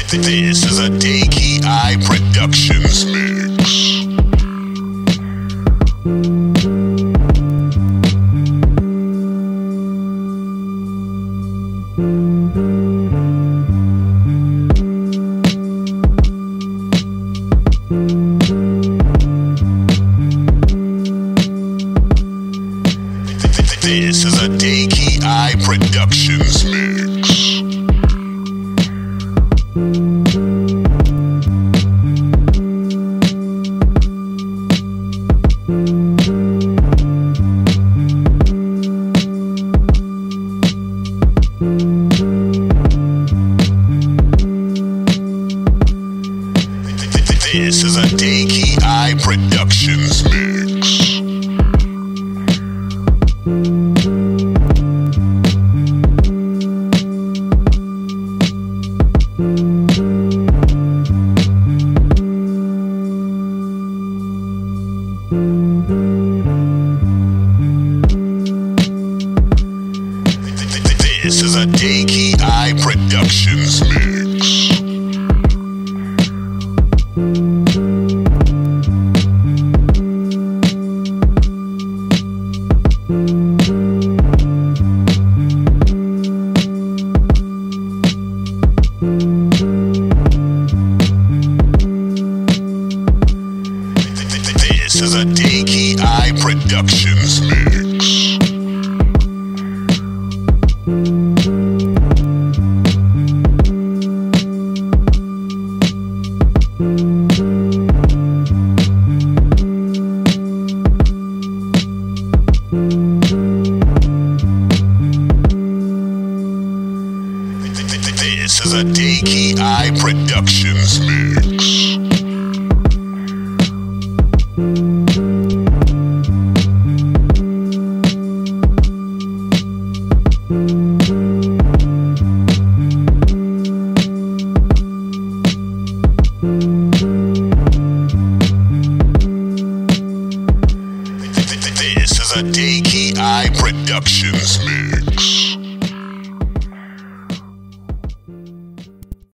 This is a DKI Productions mix. This is a DKI Productions mix. This is a DKI Productions mix. This is a DKI Productions mix. This is a DKI Productions mix. This is a DKI Productions mix. This is a DKI Productions mix.